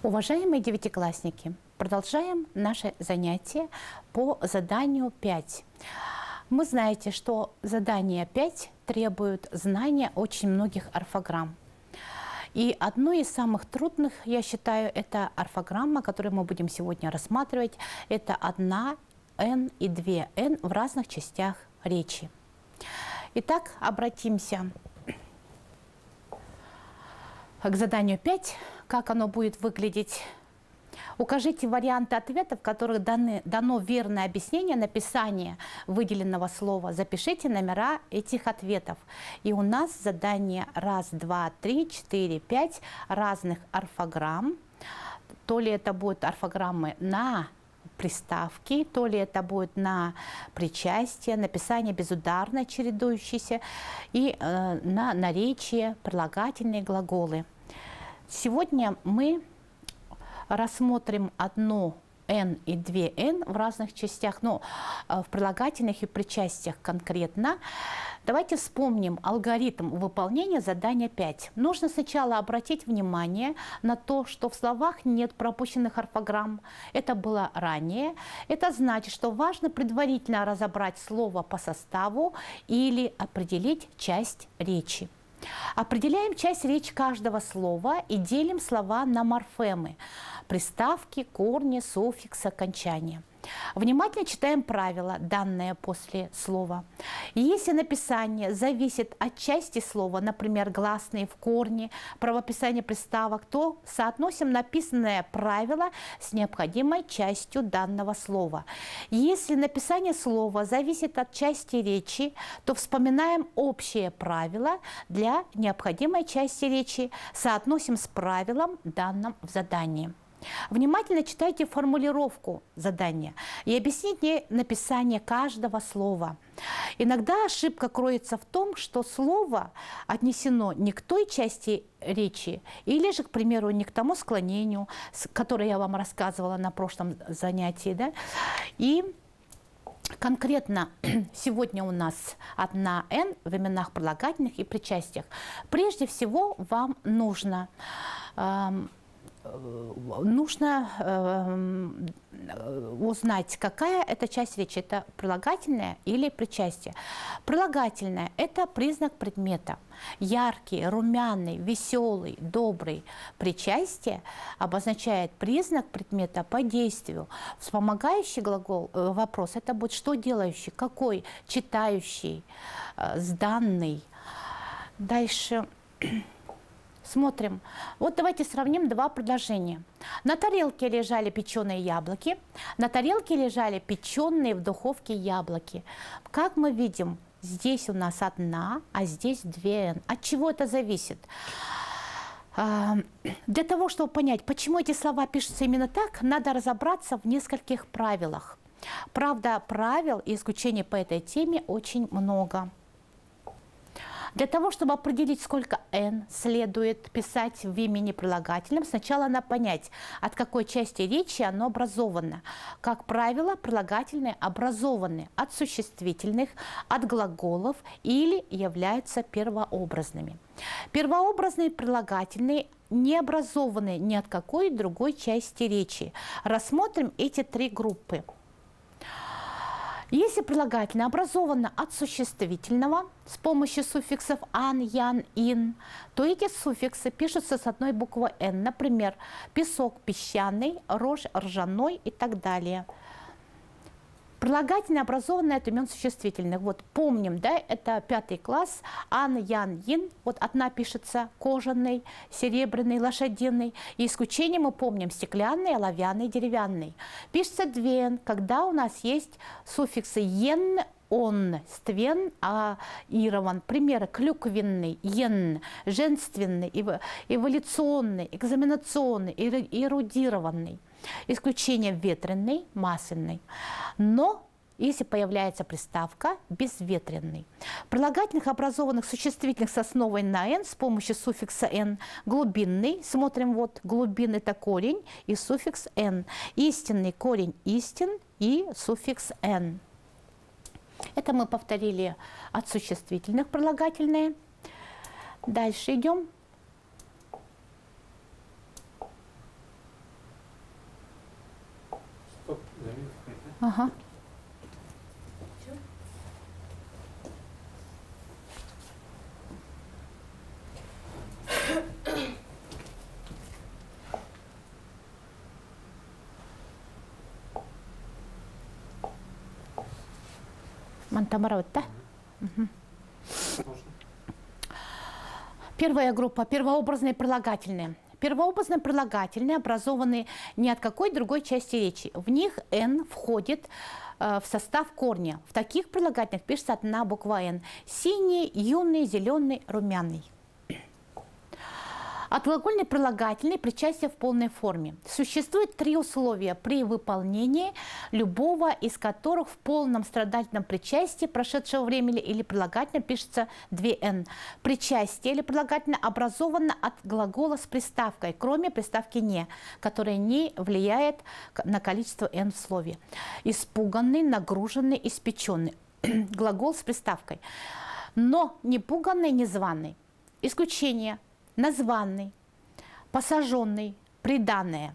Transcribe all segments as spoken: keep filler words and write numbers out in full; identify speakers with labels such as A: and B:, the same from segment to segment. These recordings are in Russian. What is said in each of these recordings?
A: Уважаемые девятиклассники, продолжаем наше занятие по заданию пять. Вы знаете, что задание пять требует знания очень многих орфограмм. И одной из самых трудных, я считаю, это орфограмма, которую мы будем сегодня рассматривать. Это одна «н» и две «н» в разных частях речи. Итак, обратимся к заданию пять. Как оно будет выглядеть? Укажите варианты ответов, в которых даны, дано верное объяснение написания выделенного слова. Запишите номера этих ответов. И у нас задание раз, два, три, четыре, пять разных орфограмм. То ли это будут орфограммы на приставки, то ли это будет на причастие, написание безударное, чередующееся, и э, на наречие, прилагательные глаголы. Сегодня мы рассмотрим одну «н» и две «н» в разных частях, но в прилагательных и причастиях конкретно. Давайте вспомним алгоритм выполнения задания пять. Нужно сначала обратить внимание на то, что в словах нет пропущенных орфограмм. Это было ранее. Это значит, что важно предварительно разобрать слово по составу или определить часть речи. Определяем часть речи каждого слова и делим слова на морфемы, приставки, корни, суффиксы, окончания. Внимательно читаем правила, данные после слова. Если написание зависит от части слова, например, гласные в корне, правописание приставок, то соотносим написанное правило с необходимой частью данного слова. Если написание слова зависит от части речи, то вспоминаем общее правило для необходимой части речи, соотносим с правилом, данным в задании. Внимательно читайте формулировку задания и объясните написание каждого слова. Иногда ошибка кроется в том, что слово отнесено не к той части речи, или же, к примеру, не к тому склонению, которое я вам рассказывала на прошлом занятии. Да? И конкретно сегодня у нас одна «н» в именах прилагательных и причастиях. Прежде всего вам нужно... Эм, Нужно э, узнать, какая это часть речи, это прилагательное или причастие. Прилагательное – это признак предмета. Яркий, румяный, веселый, добрый. Причастие обозначает признак предмета по действию. Вспомогающий глагол, э, вопрос – это будет что делающий, какой, читающий, э, сданный. Дальше... Смотрим. Вот давайте сравним два предложения. На тарелке лежали печеные яблоки, на тарелке лежали печеные в духовке яблоки. Как мы видим, здесь у нас одна, а здесь две «н». От чего это зависит? Для того, чтобы понять, почему эти слова пишутся именно так, надо разобраться в нескольких правилах. Правда, правил и исключений по этой теме очень много. Для того, чтобы определить, сколько «н» следует писать в имени прилагательном, сначала надо понять, от какой части речи оно образовано. Как правило, прилагательные образованы от существительных, от глаголов или являются первообразными. Первообразные прилагательные не образованы ни от какой другой части речи. Рассмотрим эти три группы. Если прилагательное образовано от существительного с помощью суффиксов «ан», «ян», «ин», то эти суффиксы пишутся с одной буквой «н». Например, песок песчаный, рожь ржаной и так далее. Прилагательное образованное от имен существительных. Вот помним, да, это пятый класс. «Ан», «ян», «ин». Вот одна пишется кожаный, серебряный, лошадиный. И исключение мы помним стеклянный, оловянный, деревянный. Пишется две «н», когда у нас есть суффиксы «ен», «он», «ствен», а «ирован». Примеры: клюквенный, «ен», женственный, эволюционный, экзаменационный, эрудированный. Исключение ветреный, масляный. Но если появляется приставка безветренный. Прилагательных, образованных существительных с основой на «н» с помощью суффикса «н», глубинный, смотрим, вот глубин – это корень и суффикс «н». Истинный корень истин и суффикс «н». Это мы повторили от существительных прилагательные. Дальше идем. Ага. Мантамарот, да? Угу. Первая группа – первообразные прилагательные. Первообразные прилагательные образованы ни от какой другой части речи. В них «н» входит э, в состав корня. В таких прилагательных пишется одна буква «н». Синий, юный, зеленый, румяный. Отглагольный прилагательный причастие в полной форме. Существует три условия при выполнении любого из которых в полном страдательном причастии прошедшего времени или прилагательном пишется две н. Причастие или прилагательное образовано от глагола с приставкой, кроме приставки «не», которая не влияет на количество н в слове. Испуганный, нагруженный, испеченный. Глагол с приставкой. Но не пуганный, не званый. Исключение. Названный, посаженный, приданное.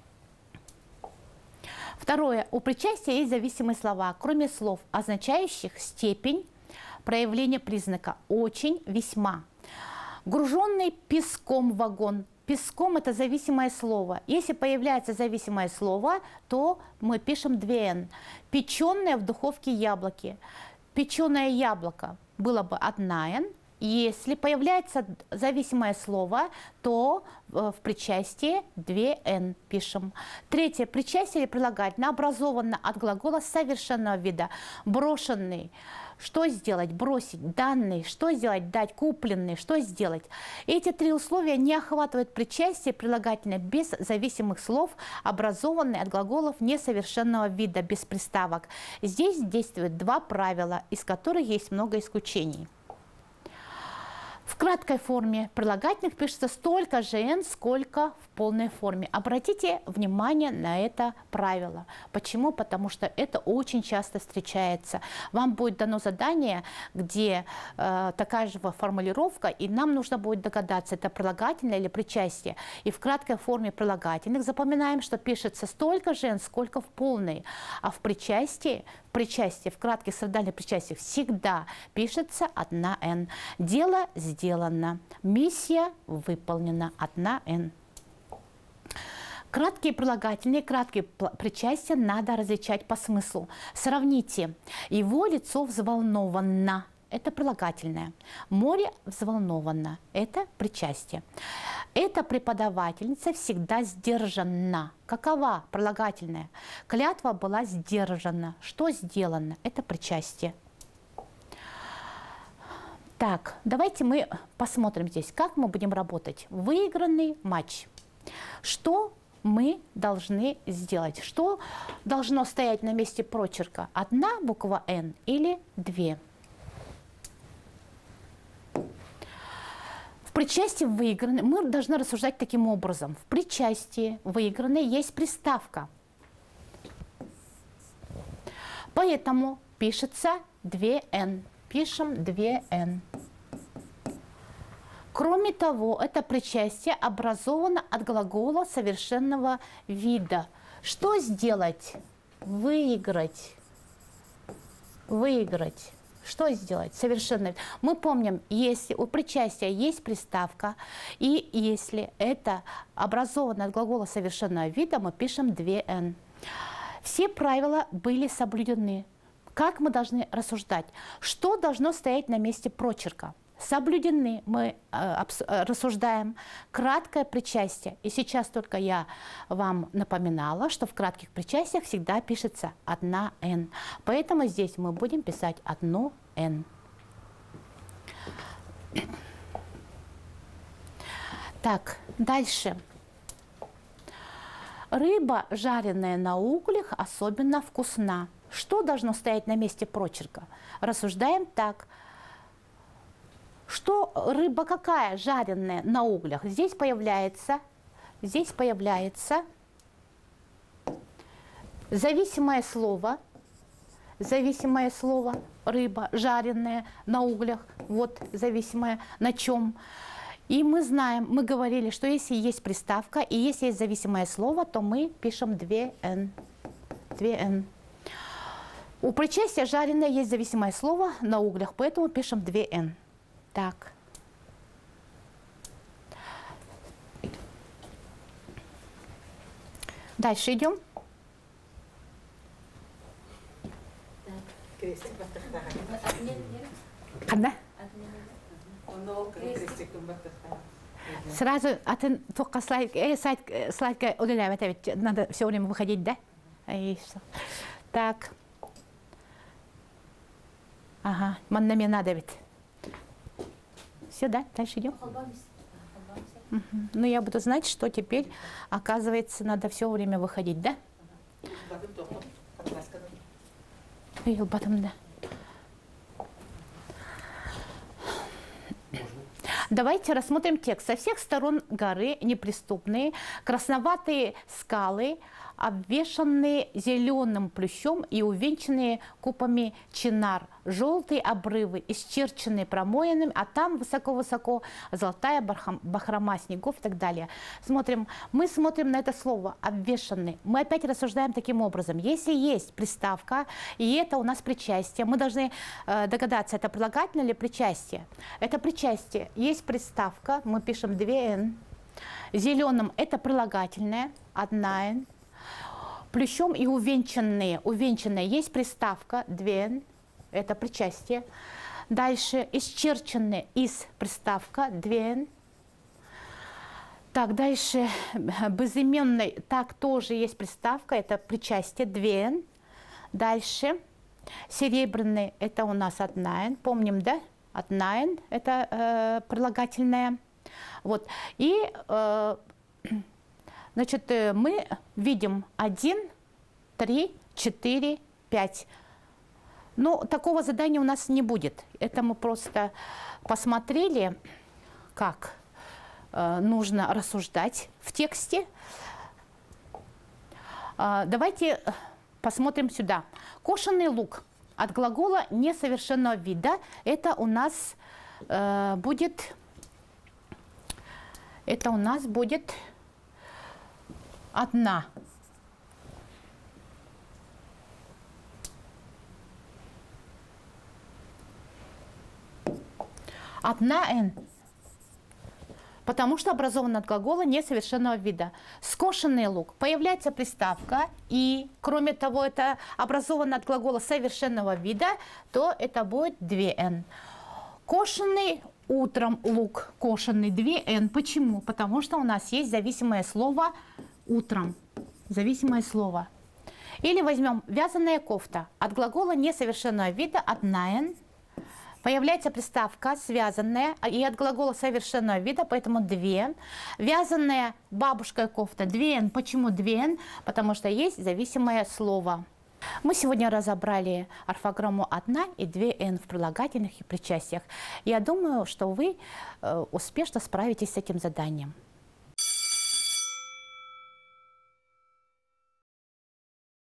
A: Второе. У причастия есть зависимые слова, кроме слов, означающих степень проявления признака «очень», «весьма». Груженный песком вагон. Песком – это зависимое слово. Если появляется зависимое слово, то мы пишем две н. Печеное в духовке яблоки. Печеное яблоко было бы одна н. Если появляется зависимое слово, то в причастии две н пишем. Третье. Причастие или прилагательное образовано от глагола совершенного вида. Брошенный. Что сделать? Бросить. Данный. Что сделать? Дать. Купленный. Что сделать? Эти три условия не охватывают причастие прилагательное без зависимых слов, образованные от глаголов несовершенного вида, без приставок. Здесь действуют два правила, из которых есть много исключений. В краткой форме прилагательных пишется столько же н, сколько в полной форме. Обратите внимание на это правило. Почему? Потому что это очень часто встречается. Вам будет дано задание, где э, такая же формулировка, и нам нужно будет догадаться, это прилагательное или причастие. И в краткой форме прилагательных запоминаем, что пишется столько же н, сколько в полной. А в причастии, в причастии, в кратких страдательных причастиях всегда пишется одна н. Дело сделано. Миссия выполнена. Одна н. Краткие прилагательные, краткие причастия надо различать по смыслу. Сравните. Его лицо взволновано. Это прилагательное. Море взволновано. Это причастие. Эта преподавательница всегда сдержанна. Какова прилагательная? Клятва была сдержана. Что сделано? Это причастие. Так, давайте мы посмотрим здесь, как мы будем работать. Выигранный матч. Что мы должны сделать? Что должно стоять на месте прочерка? Одна буква «н» или две? В причастии выигранной мы должны рассуждать таким образом. В причастии выигранной есть приставка. Поэтому пишется две н. Пишем две н. Кроме того, это причастие образовано от глагола совершенного вида. Что сделать? Выиграть. Выиграть. Что сделать? Совершенно. Мы помним, если у причастия есть приставка, и если это образовано от глагола совершенного вида, мы пишем две н. Все правила были соблюдены. Как мы должны рассуждать? Что должно стоять на месте прочерка? Соблюдены, мы э, рассуждаем. Краткое причастие. И сейчас только я вам напоминала, что в кратких причастиях всегда пишется одна н. Поэтому здесь мы будем писать одну н. Так, дальше. Рыба, жареная на углях, особенно вкусна. Что должно стоять на месте прочерка? Рассуждаем так. Что рыба какая жареная на углях? Здесь появляется, здесь появляется зависимое слово, зависимое слово рыба жареная на углях. Вот зависимое на чем? И мы знаем, мы говорили, что если есть приставка и если есть зависимое слово, то мы пишем две н. две н. У причастия жареное есть зависимое слово на углях, поэтому пишем две эн. Так. Дальше идем. Одна? Сразу, а ты только слайд, э, слайд, слайдка удаляем, это ведь надо все время выходить, да? Так. Ага, мне надо ведь. Все, да? Дальше идем. Угу. Ну, я буду знать, что теперь, оказывается, надо все время выходить, да? Потом, да. Давайте рассмотрим текст. Со всех сторон горы неприступные, красноватые скалы, обвешанные зеленым плющом и увенчанные купами чинар, желтые обрывы, исчерченные промоинами, а там высоко-высоко золотая бахрома снегов и так далее. Смотрим, мы смотрим на это слово «обвешанный». Мы опять рассуждаем таким образом. Если есть приставка, и это у нас причастие, мы должны э, догадаться, это прилагательное или причастие. Это причастие. Есть приставка, мы пишем две эн. Зеленым это прилагательное, одна эн. Плющом и увенчанные. Увенчанные есть приставка две эн, это причастие. Дальше исчерченные из приставка две эн. Так, дальше безыменный, так тоже есть приставка, это причастие две эн. Дальше серебряный, это у нас одна эн, помним, да? одна эн, это э, прилагательное. Вот, и э, значит, мы видим один, три, четыре, пять. Но такого задания у нас не будет. Это мы просто посмотрели, как э, нужно рассуждать в тексте. Э, давайте посмотрим сюда. Кошенный лук от глагола несовершенного вида. Это у нас э, будет... Это у нас будет... Одна. Одна эн. Потому что образован от глагола несовершенного вида. Скошенный лук. Появляется приставка. И, кроме того, это образовано от глагола совершенного вида, то это будет две эн. Кошенный утром лук. Кошенный две эн. Почему? Потому что у нас есть зависимое слово утром. Зависимое слово. Или возьмем вязаная кофта. От глагола несовершенного вида одна эн. Появляется приставка связанная и от глагола совершенного вида, поэтому две. Вязаная бабушка кофта две эн. Почему две эн? Потому что есть зависимое слово. Мы сегодня разобрали орфограмму одна и две эн в прилагательных и причастиях. Я думаю, что вы э, успешно справитесь с этим заданием.